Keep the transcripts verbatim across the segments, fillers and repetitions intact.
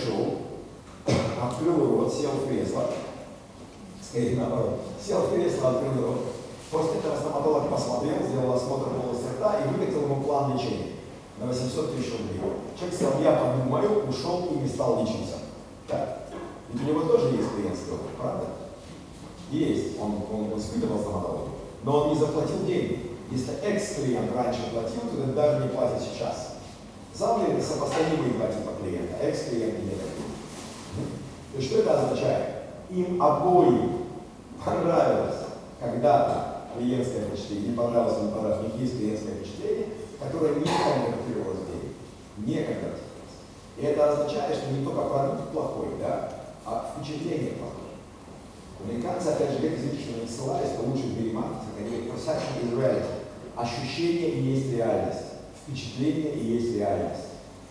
пришел, открыл рот, сел в кресло, скорее наоборот, сел в кресло, открыл рот. После этого стоматолог посмотрел, сделал осмотр полости рта и выкатил ему план лечения на восемьсот тысяч рублей. Человек сказал, я подумаю, ушел и не стал лечиться. Так, ведь у него тоже есть клиентский опыт, правда? Есть, он, он, он испытывал стоматологию, но он не заплатил деньги. Если экс-клиент раньше платил, то это даже не платит сейчас. Самое это сопоставимые два типа клиента, экс-клиент и не-клиент. То есть что это означает? Им обоим понравилось когда-то клиентское впечатление, не понравилось, не понравилось, у них есть клиентское впечатление, которое не конвертировалось в деньги. Не конвертировалось. И это означает, что не только продукт плохой, да, а впечатление плохое. Американцы, опять же, как извините, что не ссылались, что лучше в мире маркетинга, они говорят, perception is reality. Ощущение и есть реальность. Впечатление и есть реальность.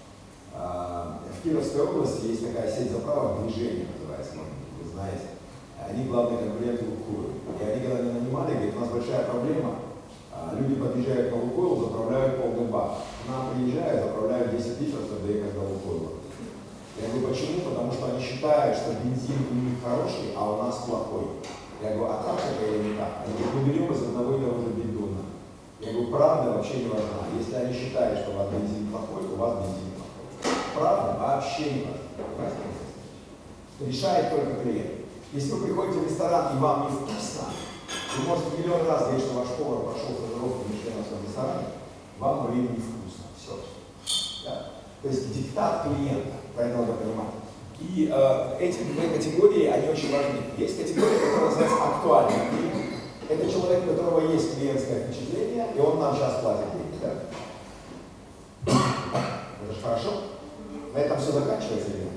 В Кировской области есть такая сеть заправок, движение называется, может быть, вы знаете. Они главные конкуренты Лукойла. И они, когда меня нанимали, говорят, у нас большая проблема. Люди подъезжают на Лукойл, заправляют полный бак. К нам приезжают, заправляют десять литров, чтобы доехать до Лукойла. Я говорю, почему? Потому что они считают, что бензин у них хороший, а у нас плохой. Я говорю, а как это или не так? Они говорят, мы берем из одного и того же бидона. Я говорю, правда вообще не важна. Если они считают, что у вас бензин плохой, то у вас бензин плохой. Правда вообще не важна. Решает только клиент. Если вы приходите в ресторан и вам невкусно, вы можете миллион раз говорить, что ваш повар прошел тренировку Мишлена в своем ресторане, вам говорит невкусно. Все. Да. То есть диктат клиента, правильно надо понимать. И э, эти две категории, они очень важны. Есть категория, которая называется актуальный клиент. Это человек, у которого есть клиентское впечатление, и он нам сейчас платит деньги. Да? Это же хорошо. На этом все заканчивается или нет?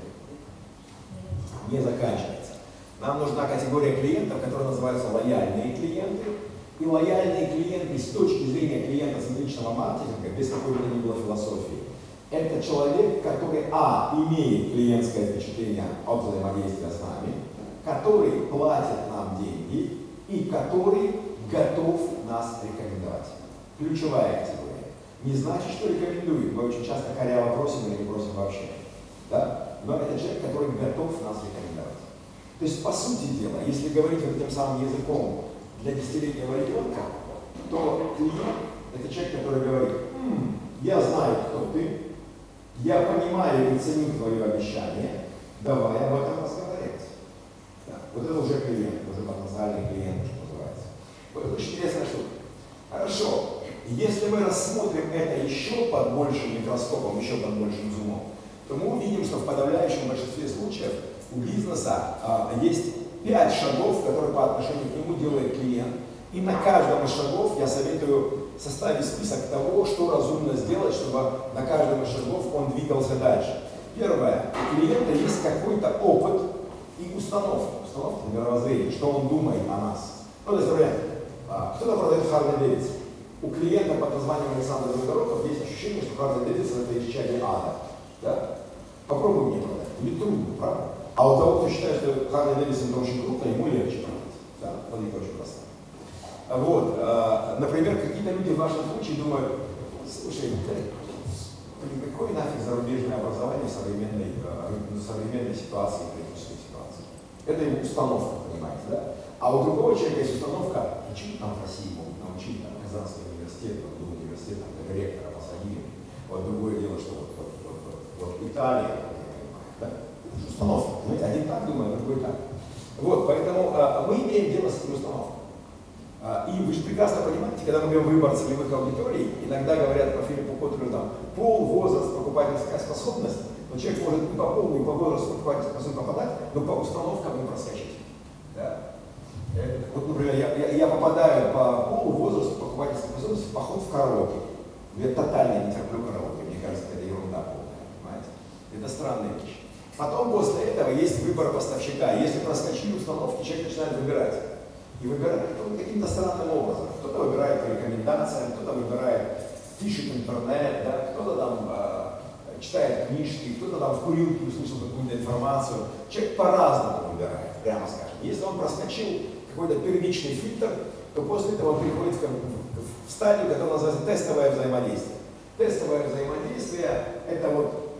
Не заканчивается. Нам нужна категория клиентов, которые называются лояльные клиенты. И лояльные клиенты с точки зрения клиентоцентричного маркетинга, без какой бы то ни было философии, это человек, который, а, имеет клиентское впечатление от взаимодействия с нами, который платит нам деньги и который готов нас рекомендовать. Ключевая категория. Не значит, что рекомендует. Мы очень часто коряво просим или не просим вообще. Да? Но это человек, который готов нас рекомендовать. То есть, по сути дела, если говорить вот этим самым языком для десятилетнего ребенка, то клиент – это человек, который говорит, «М, я знаю, кто ты, я понимаю и ценю твое обещание, давай об этом разговаривать». Да. Вот это уже клиент, уже потенциальный клиент, что называется. Вот это очень интересная штука. Хорошо, если мы рассмотрим это еще под большим микроскопом, еще под большим зумом, то мы увидим, что в подавляющем большинстве случаев у бизнеса а, есть пять шагов, которые по отношению к нему делает клиент. И на каждом из шагов я советую составить список того, что разумно сделать, чтобы на каждом из шагов он двигался дальше. Первое. У клиента есть какой-то опыт и установка. Установка мировоззрения, что он думает о нас. Ну, то есть, например, кто-то продает Harley Davidson. У клиента под названием Александр Долгоруков есть ощущение, что Harley Davidson это исчадие ада. Да? Попробуй мне продать. Будет трудно, правда? А у того, кто считает, что Harley Davidson это очень круто, ему легче продать. Да, логика очень простая. Вот, э, например, какие-то люди в вашем случае думают, слушай, какое нафиг зарубежное образование в современной, э, современной ситуации, политической ситуации? Это его установка, понимаете, да? А у другого человека есть установка, почему там в России могут научить, там, Казанский университет, там, университет, там, ректора посадили. Вот другое дело, что вот, вот, вот, вот, вот Италия, да? Установка, понимаете, один так думает, другой так. Вот, поэтому э, мы имеем дело с этой установкой. И вы же прекрасно понимаете, когда мы говорим выбор целевых аудиторий, иногда говорят по Филиппу Котлеру там пол, возраст, покупательская способность, но человек может и по полу, и по возрасту покупательской способности попадать, но по установкам не проскочить. Да? Вот, например, я, я, я попадаю по полу, возрасту, покупательской способности в поход в караоке. Я тотально не терплю караоке, мне кажется, это ерунда полная, понимаете? Это странная вещь. Потом после этого есть выбор поставщика. Если проскочили установки, человек начинает выбирать. И выбирает каким-то странным образом. Кто-то выбирает по рекомендациям, кто-то выбирает, пишет интернет, да, кто-то там э, читает книжки, кто-то там в курилке услышал какую-то информацию. Человек по-разному выбирает, прямо скажем. Если он проскочил какой-то первичный фильтр, то после этого он приходит в, в, в стадию, которая называется тестовое взаимодействие. Тестовое взаимодействие – это вот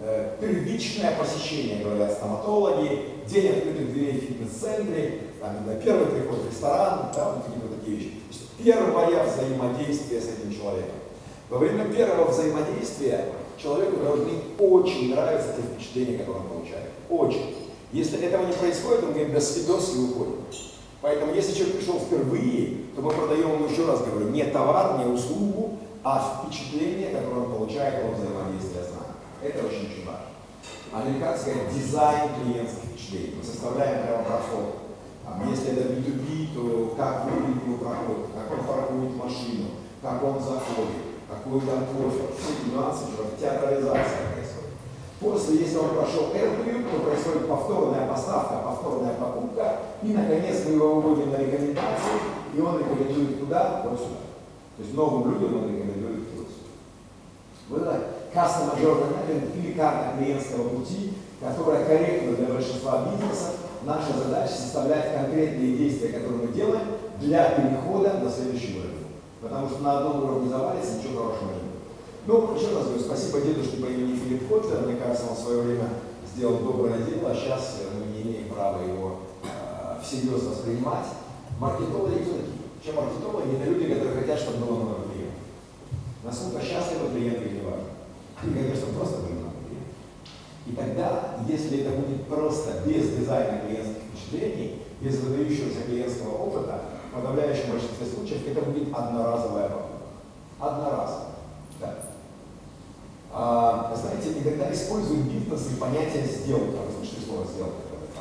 э, первичное посещение, говорят стоматологи, день открытых дверей в фитнес-центре, там, когда первый приход в ресторан, да, вот какие-то такие вещи. Первое взаимодействие с этим человеком. Во время первого взаимодействия человеку должны очень нравиться те впечатления, которые он получает. Очень. Если этого не происходит, он говорит до свидос и уходит. Поэтому если человек пришел впервые, то мы продаем ему, еще раз говорю, не товар, не услугу, а впечатление, которое он получает от взаимодействия с нами. Это очень-очень важно. Американцы говорят дизайн клиентских впечатлений. Мы составляем прямо проход. Если это би ту би, то как выглядит его проход, как он паркует машину, как он заходит, какой там кофе, все эти нюансы, театрализация происходит. После, если он прошел эту, то происходит повторная поставка, повторная покупка, и, наконец, мы его выводим на рекомендации, и он рекомендует туда, вот сюда. То есть новым людям он рекомендует вот сюда. Вот это Customer Journey Mapping или карта клиентского пути, которая корректна для большинства бизнесов. Наша задача составлять конкретные действия, которые мы делаем для перехода на следующий уровень. Потому что на одном уровне завалится, ничего хорошего не будет. Ну, еще раз говорю, спасибо дедушке по имени Филипп Котлер. Мне кажется, он в свое время сделал доброе дело, а сейчас мы не имеем права его э, всерьез воспринимать. Маркетологи кто такие? Чем маркетологи? Это люди, которые хотят, чтобы было много клиентов. Насколько счастливы клиенты, не важно. И, конечно, просто были много клиентов. И тогда, если это будет просто без дизайна клиентских впечатлений, без выдающегося клиентского опыта, в подавляющем большинстве случаев это будет одноразовая покупка. Одноразовая. Да. А, знаете, иногда используют бизнесы понятие сделка. Вы слышали слово сделка?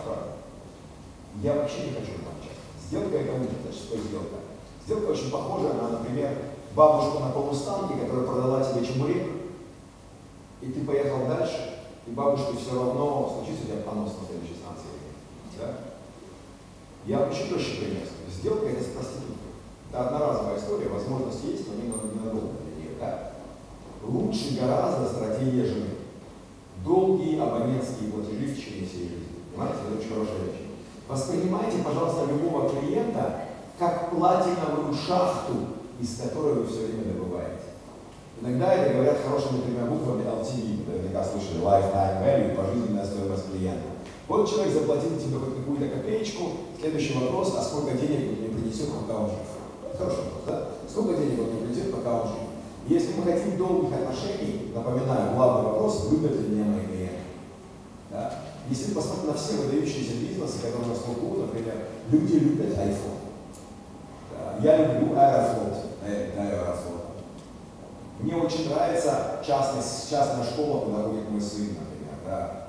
Я вообще не хочу там участвовать. Сделка это будет, значит, что сделка? Сделка очень похожа на, например, бабушку на полустанке, которая продала тебе чебурек, и ты поехал дальше, и бабушке все равно случится у тебя понос на следующей станции. Да? Я очень точно пример. Сделка это с проституткой. Это одноразовая история, возможность есть, но не ненадолго для нее. Да? Лучше гораздо стратегия жены. Долгие абонентские платежи в течение всей жизни. Понимаете, это очень хорошая вещь. Воспринимайте, пожалуйста, любого клиента как платиновую шахту, из которой вы все время добываете. Иногда это говорят хорошими тремя буквами эл ти ви, вы наверняка слышали, Lifetime Value, пожизненная стоимость клиента. Вот человек заплатил тебе хоть какую-то копеечку, следующий вопрос, а сколько денег он мне принесет, пока он жив? Хороший вопрос, да? Сколько денег он мне принесет, пока он жив? Если мы хотим долгих отношений, напоминаю, главный вопрос, любят ли меня мои клиенты? Да? Если вы посмотрите на все выдающиеся бизнесы, которые у нас в Луку, например, люди любят iPhone. Да? Я люблю Аэрофлот, Аэрофлот. Мне очень нравится частная, частная школа, куда ходит мой сын, например. Да?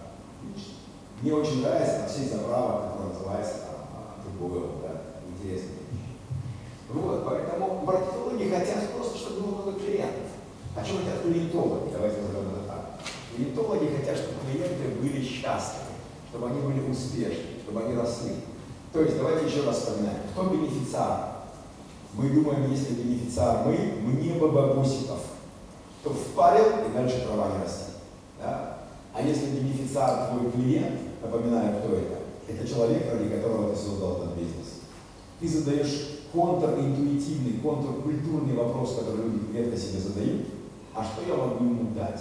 Мне очень нравится на всей заправок, которая называется другое, да? Интересная вещь. Вот, поэтому маркетологи хотят просто, чтобы было много клиентов. А что хотят клиентологи? Давайте назовем это так. Клиентологи хотят, чтобы клиенты были счастливы, чтобы они были успешны, чтобы они росли. То есть, давайте еще раз вспоминаем. Кто бенефициар? Мы думаем, если бенефициар мы, мне бы бабусиков. Кто впарил, и дальше трава не растет. Да? А если бенефициар твой клиент, напоминаю, кто это, это человек, ради которого ты создал этот бизнес. Ты задаешь контринтуитивный, контркультурный вопрос, который люди редко себе задают, а что я могу ему дать?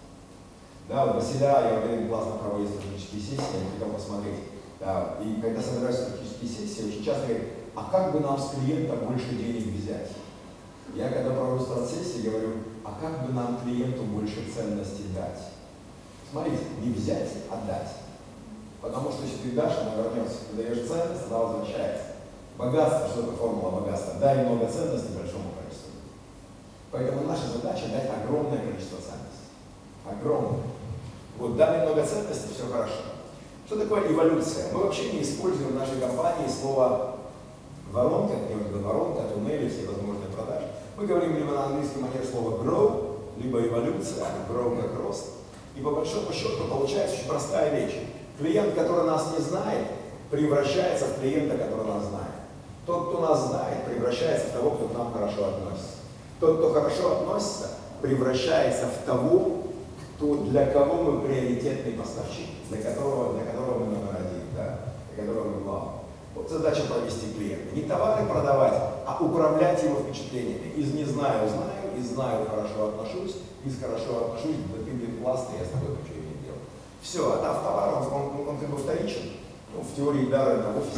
Да, вот Василя, я говорю, классно проводит стратегические сессии, я хотел посмотреть. Да, и когда собираюсь стратегические сессии, очень часто говорят, а как бы нам с клиента больше денег взять? Я когда провожу стратсессии, говорю, а как бы нам клиенту больше ценностей дать? Смотрите, не взять, а дать. Потому что если ты дашь, она вернется. Ты даешь ценность, она возвращается. Богатство, что это формула богатства? Дай много ценностей большому количеству. Поэтому наша задача дать огромное количество ценностей. Огромное. Вот дали много ценностей, все хорошо. Что такое эволюция? Мы вообще не используем в нашей компании слово воронка, где воронка, туннели, все возможные продажи. Мы говорим либо на английском манере слово grow, либо эволюция, grow как рост. И по большому счету получается очень простая вещь. Клиент, который нас не знает, превращается в клиента, который нас знает. Тот, кто нас знает, превращается в того, кто к нам хорошо относится. Тот, кто хорошо относится, превращается в того, кто, для кого мы приоритетный поставщик, для которого, для которого мы номер один, да? Для которого мы главный. Вот задача провести клиента. Не товары продавать, а управлять его впечатлениями. Из не знаю, знаю, из знаю, хорошо отношусь, из хорошо отношусь, да ты, блин, классный, я с тобой хочу иметь дело. Все, отдав товар, он, он, он как бы вторичен. Ну, в теории дара на офисе.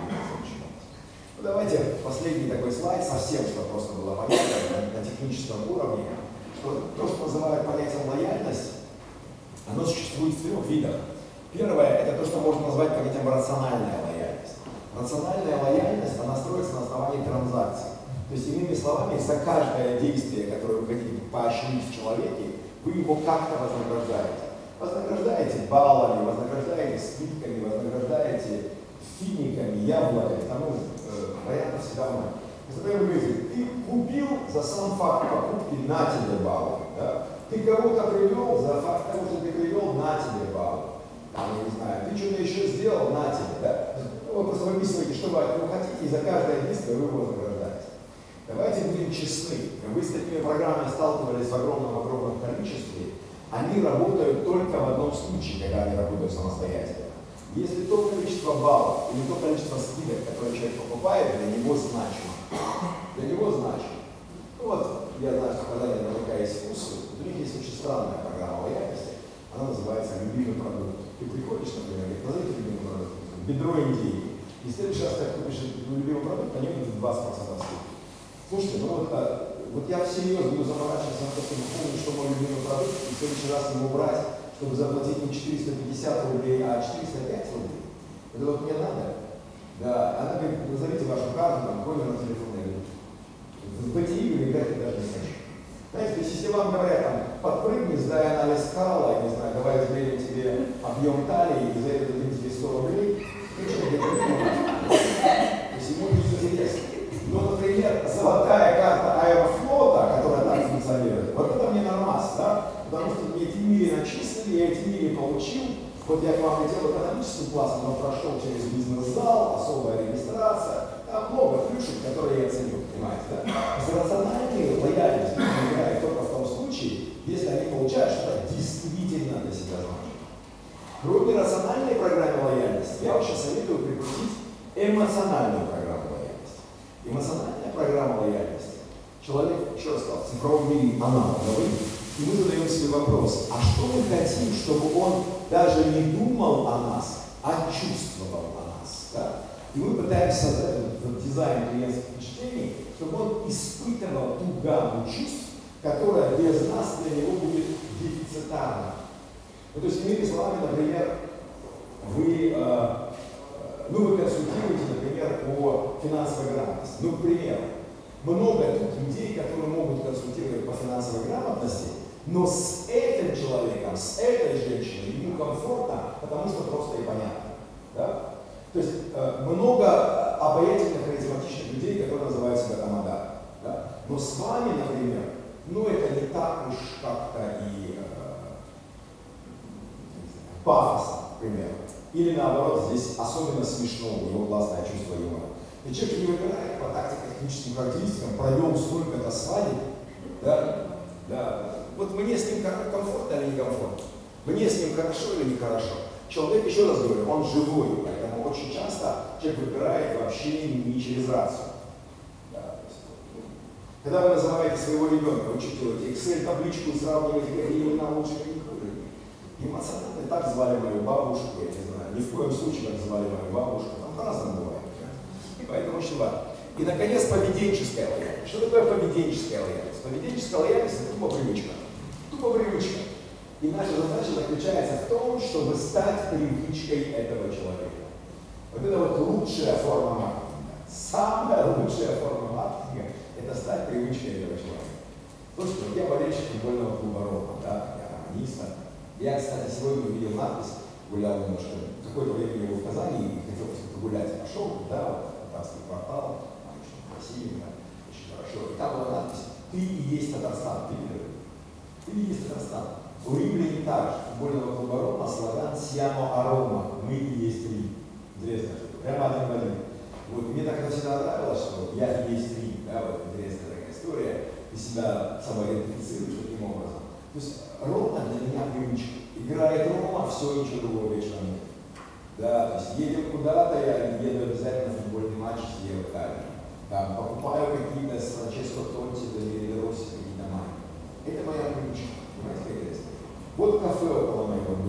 Ну, давайте последний такой слайд, совсем, чтобы просто было понятно на, на техническом уровне, что то, что называют понятием лояльность, оно существует в трех видах. Первое, это то, что можно назвать понятием рациональная лояльность. Рациональная лояльность, она строится на основании транзакций. То есть, иными словами, за каждое действие, которое вы хотите поощрить в человеке, вы его как-то вознаграждаете. Вознаграждаете баллами, вознаграждаете скидками, вознаграждаете финиками, яблоками, тому э, вариантов всегда много. Например, вы говорите, ты купил за сам факт покупки, на тебе баллы. Да? Ты кого-то привел, за факт того, что ты привел, на тебе баллы. Там, я не знаю, ты что-то еще сделал, на тебе. Да? Ну, вы просто выписываете, что вы от него хотите, и за каждое действие вы его вознаграждаете. Давайте будем честны. Вы с такими программами сталкивались в огромном-огромном количестве. Они работают только в одном случае, когда они работают самостоятельно. Если то количество баллов или то количество скидок, которые человек покупает, для него значимо. Для него значимо. Ну вот, я знаю, что когда я навлекаюсь вкусу, у них есть очень странная программа лояльности. Она называется «Любимый продукт». Ты приходишь, например, говорит, назовите любимый продукт, бедро индейки. И в следующий раз, как купишь любимый продукт, на него будет двадцать процентов скидки. Слушайте, ну вот, вот я всерьез буду заморачиваться на то, чтобы помнить, что мой любимый продукт, и в следующий раз его брать, чтобы заплатить не четыреста пятьдесят рублей, а четыреста пять рублей. Это вот мне надо. Да, она говорит, назовите вашу карту, там, номер на телефоне. В эти игры играть я даже не хочу. Знаете, то есть если вам говорят, там, подпрыгни, сдай анализ Карла, я не знаю, давай измерим тебе объем талии, и за это дадим тебе сто рублей, ну что, я не понимаю. То есть ему не интересно. Ну, например, золотая карта Аэрофлота, которая так функционирует, вот это мне нормас, да? Потому что мне эти мили начислили, я эти мили получил. Вот я к вам летел экономический класс, но прошел через бизнес-зал, особая регистрация. Там много плюшек, которые я ценю, понимаете, да? За рациональные лояльности играют только в том случае, если они получают что-то действительно для себя значимое. Кроме рациональной программы лояльности, я вообще советую прикрутить эмоциональную программу лояльности. Эмоциональная программа лояльности. Человек, еще раз сказал, в цифровом мире аналоговый, и мы задаем себе вопрос, а что мы хотим, чтобы он даже не думал о нас, а чувствовал о нас. Да? И мы пытаемся создать этот дизайн клиентских впечатлений, чтобы он испытывал ту гамму чувств, которая без нас для него будет дефицитарна. Ну, то есть, иными словами, например, вы, э, ну, вы консультируете, например, по финансовой грамотности. Ну, к примеру, много тут людей, которые могут консультировать по финансовой грамотности, но с этим человеком, с этой женщиной ему комфортно, потому что просто и понятно. Да? То есть э, много обаятельных, харизматичных людей, которые называют себя тамада. Да? Но с вами, например, ну это не так уж как-то и э, пафосно, к примеру. Или наоборот, здесь особенно смешно, у него классное чувство юмора. И человек не выбирает по тактико-техническим характеристикам, провел столько-то свадеб, да, да. Вот мне с ним комфортно или некомфортно? Мне с ним хорошо или нехорошо? Человек, еще раз говорю, он живой, поэтому очень часто человек выбирает вообще не через рацию. Да, когда вы называете своего ребенка, вы что делаете? Excel-табличку и сравниваете, какие имена лучше, какие хуже. Эмоционально так звали мою бабушку, я не знаю, ни в коем случае так звали мою бабушку, там по-разному бывает. И поэтому очень важно. И, наконец, поведенческая лояльность. Что такое поведенческая лояльность? Поведенческая лояльность – это тупо привычка. Тупо привычка. И наша задача заключается в том, чтобы стать привычкой этого человека. Вот это вот лучшая форма маркетинга. Самая лучшая форма маркетинга – это стать привычкой этого человека. Слушайте, вот я болельщик футбольного клуба «Рома», да, я романиста. Я, кстати, сегодня увидел надпись, гулял немножко, какое-то время его в Казани, и хотел погулять, пошел, да, вот, татарский квартал, там очень красиво, очень хорошо. И там была надпись «Ты и есть Татарстан». Ты видели? Ты и есть Татарстан. У римлян также, футбольного клуба «Рома», слоган «Сьямо арома», мы и есть Рим. Интересно, прямо один в один. Вот, мне так это всегда нравилось, что я и есть Рим, да, вот интересная такая история, ты себя самоидентифицируешь таким образом. То есть Рома для меня привычка. Играет Рома, все, ничего другого вечера нет. Да, то есть едем куда-то, я еду обязательно в футбольный матч с Евками. Там покупаю какие-то с Франческо Тонти, или Росси, какие-то майки. Это моя привычка. Понимаете, как интересно? Вот кафе около моего дома.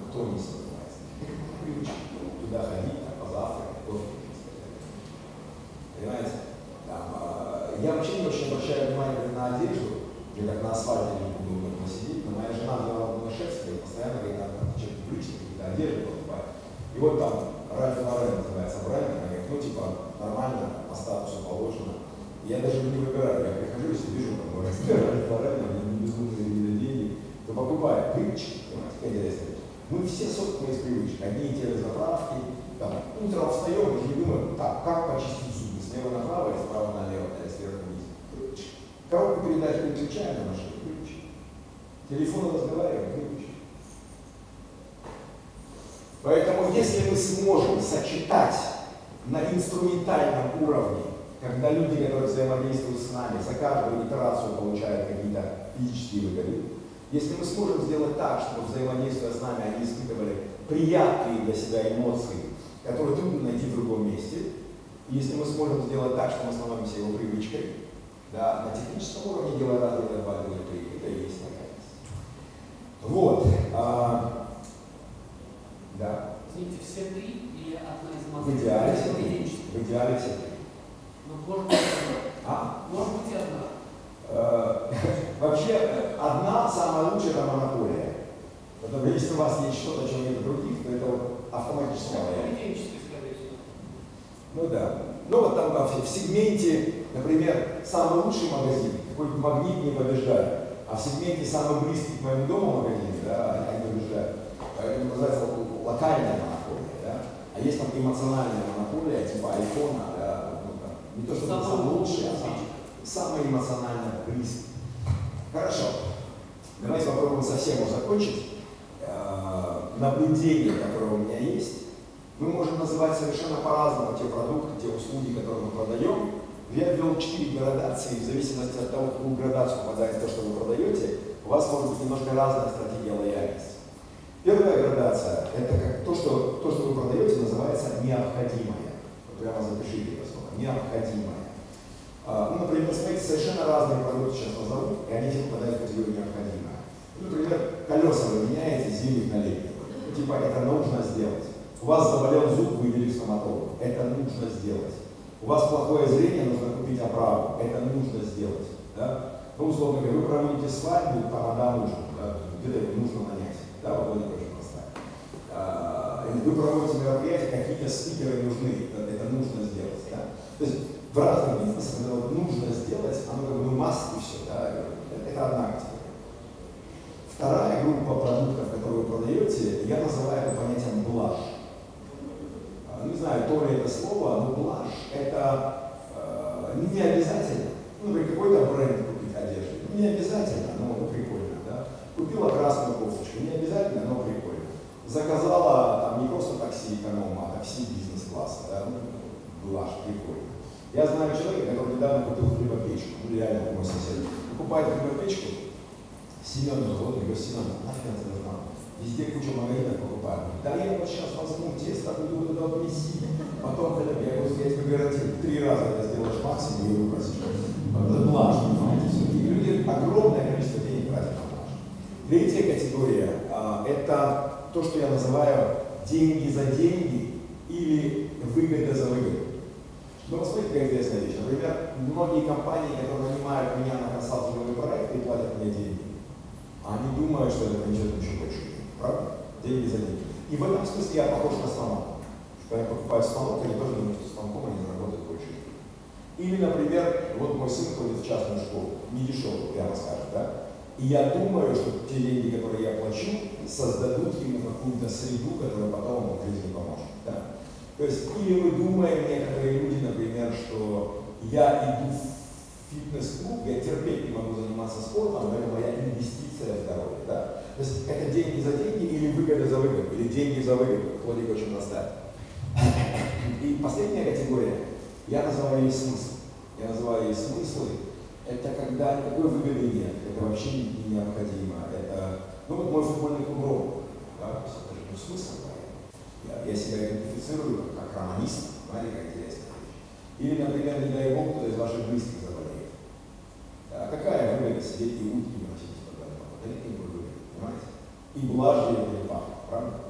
кто не занимается. Привычка туда ходить, там, позавтракать, кофе пить. Понимаете? Там, э, я вообще не очень обращаю внимание на одежду, где как на асфальте не буду посидеть, но моя жена взяла на шефство и постоянно говорит, надо что-то привычно, какие-то одежды покупать. И вот там Ральф Лорен называется бренд, она говорит, ну типа нормально, по статусу положено. Я даже не выбираю, я прихожу, если вижу, там, Ральф Лорен, мне безумные деньги, то покупаю привычки, понимаете, какая интересная вещь. Мы все сотканы из привычек, одни и те же заправки, там, утром встаем, уже не думаем, так, как почистить зубы, слева направо или справа налево, или сверху вниз. Привычки. Коробку передач переключаем на машину, привычки. Телефон разговариваем, привычки. Поэтому, если мы сможем сочетать на инструментальном уровне, когда люди, которые взаимодействуют с нами, за каждую итерацию получают какие-то физические выгоды, если мы сможем сделать так, чтобы взаимодействуя с нами, они испытывали приятные для себя эмоции, которые трудно найти в другом месте, и если мы сможем сделать так, что мы становимся его привычкой, да, на техническом уровне делая раз, делая два, делая три, это и есть наконец. Вот. А, да. Извините, все три или одна из моделей? В идеале все три. В идеале все три. Ну, может быть, одна. А? Может быть, одна. Вообще, одна самая лучшая — это монополия. Потому что если у вас есть что-то, чего нет других, то это вот автоматически лояльно. Поведенческий, скорее всего. Ну да. Ну вот там в сегменте, например, самый лучший магазин, какой-то магнит не побеждает, а в сегменте самый близкий к моему дому магазин, да, они побеждают. Это называется локальная монополия, да. А есть там эмоциональная монополия, типа айфона, да, ну, там, не то, что это самый лучший, а самый, самый эмоционально близкий. Хорошо. Давайте попробуем совсем уже закончить. Наблюдение, которое у меня есть, мы можем называть совершенно по-разному те продукты, те услуги, которые мы продаем. Я ввел четыре градации, в зависимости от того, в какую градацию попадает то, что вы продаете, у вас может быть немножко разная стратегия лояльности. Первая градация – это как то, что, то, что вы продаете, называется необходимое. Вот прямо запишите это слово. Необходимое. А, ну, например, смотрите, совершенно разные продукты сейчас назову, и они все попадают в категорию необходимое. Ну, например, колеса вы меняете с зимних на летних. Ну, типа, это нужно сделать. У вас заболел зуб, вы идете к стоматологу. Это нужно сделать. У вас плохое зрение, нужно купить оправу. Это нужно сделать. Да? Ну, условно говоря, вы проводите свадьбу, тамада нужно. Да? Где-то нужно нанять. Да, вот это очень простая. А, вы проводите мероприятия, какие-то спикеры нужны. Это, это нужно сделать. Да? То есть в разных бизнесах, когда вот нужно сделать, оно как бы масс и все. Да? Это, это одна категория. Вторая группа продуктов, которые вы продаете, я называю это понятием блажь. Не знаю, то ли это слово, но блажь – это э, не обязательно. Ну, например, какой-то бренд купить одежду. Не обязательно, но прикольно. Да? Купила красную кофточку, не обязательно, но прикольно. Заказала там не просто такси эконома, а такси бизнес-класса. Да? Ну, блажь, прикольно. Я знаю человека, который недавно купил хлебопечку. Ну, реально, мой сосед. Покупает хлебопечку, Семен, вот, я говорю, Семен, нафиг это нужно? Везде куча магазинов покупают. Да я вот сейчас возьму тесто, буду туда внести. Потом, когда я, я тебе гарантирую, три раза это сделаешь максимум, и выбросишь. Это блажь, понимаете, все-таки. Люди огромное количество денег тратят на блажь. Третья категория а, – это то, что я называю деньги за деньги или выгода за выгоду. Ну, вот смотрите, какая интересная вещь. Например, многие компании, которые нанимают меня на консалтинговый проект и платят мне деньги, они думают, что это принесет еще больше. Правда? Деньги за деньги. И в этом смысле я похож на станок. Когда я покупаю станок, они тоже думают, что станком они заработают больше. Или, например, вот мой сын ходит в частную школу, не дешевую, прямо скажем, да? И я думаю, что те деньги, которые я плачу, создадут ему какую-то среду, которая потом ему в жизни поможет. Да? То есть, или мы думаем, некоторые люди, например, что я иду в фитнес-клуб, я терпеть не могу заниматься спортом, но это моя инвестиция в здоровье. Да? То есть это деньги за деньги или выгода за выгоду, или деньги за выгоду. Логика очень простая. И последняя категория, я называю ей смысл. Я называю ей смыслы. Это когда никакой выгоды нет, это вообще не необходимо. Это, ну вот мой футбольный клуб Ром, да? Это же ну, смысл. Я, я себя идентифицирую как романист, знаете, как интересно. Или, например, не дай бог, кто из ваших близких заболеет. А какая выгода сидеть и утки носить? Это не выгода, понимаете? И блажь или пахнет, правда?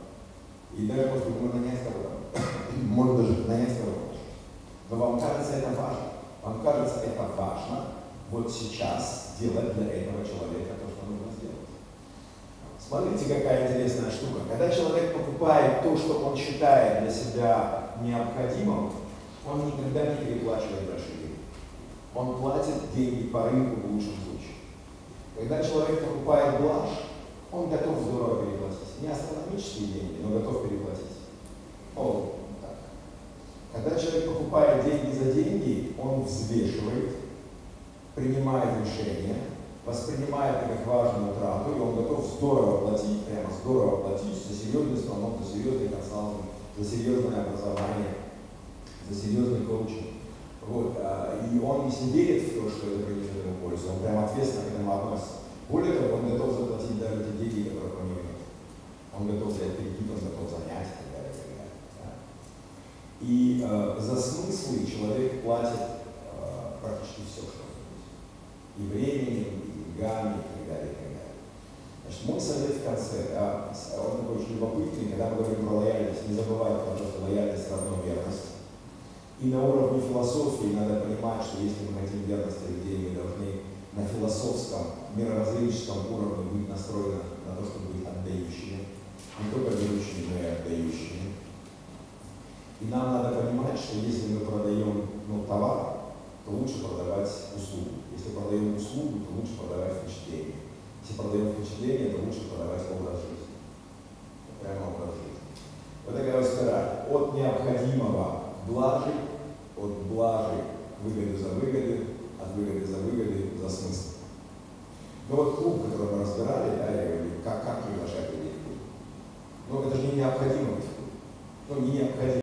И даже может быть, можно нанять кого-то. Можно даже нанять кого-то. Но вам кажется это важно. Вам кажется это важно вот сейчас сделать для этого человека то, что нужно сделать. Смотрите, какая интересная штука. Когда человек покупает то, что он считает для себя необходимым, он никогда не переплачивает большие деньги. Он платит деньги по рынку в лучшем случае. Когда человек покупает блажь, он готов здорово переплатить. Не астрономические деньги, но готов переплатить. О, так. Когда человек покупает деньги за деньги, он взвешивает, принимает решение, воспринимает это как важную трату, и он готов здорово платить, прямо здорово платить за серьезный станок, за серьезный консалтинг, за серьезное образование, за серьезный коучинг. Вот. И он не верит в то, что это принесет ему пользу, он прям ответственно к этому относится. Более того, он готов заплатить даже те деньги, которых у него нет. Он готов взять кредит, он готов занять и так далее. И, так далее, да? И э, за смыслы человек платит э, практически все, что он будет. И временем, и деньгами, и так далее, и так далее. Значит, мой совет в конце, да, он такой очень любопытный, когда мы говорим про лояльность, не забывайте, пожалуйста, лояльность равно верность. И на уровне философии надо понимать, что если мы хотим верности людей, мы должны на философском, мировоззренческом уровне быть настроены на то, чтобы быть отдающими. Не только верующими, но и отдающими. И нам надо понимать, что если мы продаем ну, товар, то лучше продавать услугу. Если продаем услугу, то лучше продавать впечатление. Если продаем впечатление, то лучше продавать образ жизни. Прямо образ жизни. Вот такая вот спираль. От необходимого блажи, от блажи выгоды за выгоды, от выгоды за выгоды за смысл. Но вот клуб, который мы разбирали, да, я говорю, как, как приглашать людей в клуб. Ну, это же не необходимо быть в клуб. Ну, не необходимо.